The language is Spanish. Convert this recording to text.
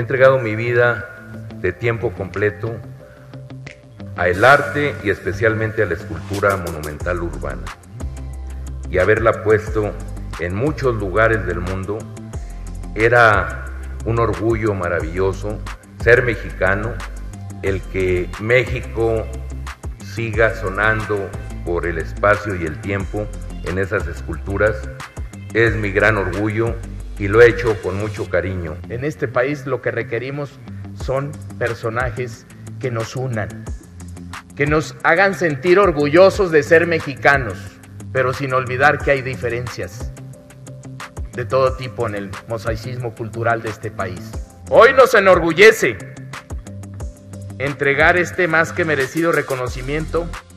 entregado mi vida de tiempo completo al arte y especialmente a la escultura monumental urbana. Y haberla puesto en muchos lugares del mundo era un orgullo maravilloso ser mexicano, el que México siga sonando por el espacio y el tiempo en esas esculturas es mi gran orgullo y lo he hecho con mucho cariño. En este país lo que requerimos son personajes que nos unan, que nos hagan sentir orgullosos de ser mexicanos, pero sin olvidar que hay diferencias de todo tipo en el mosaicismo cultural de este país. Hoy nos enorgullece entregar este más que merecido reconocimiento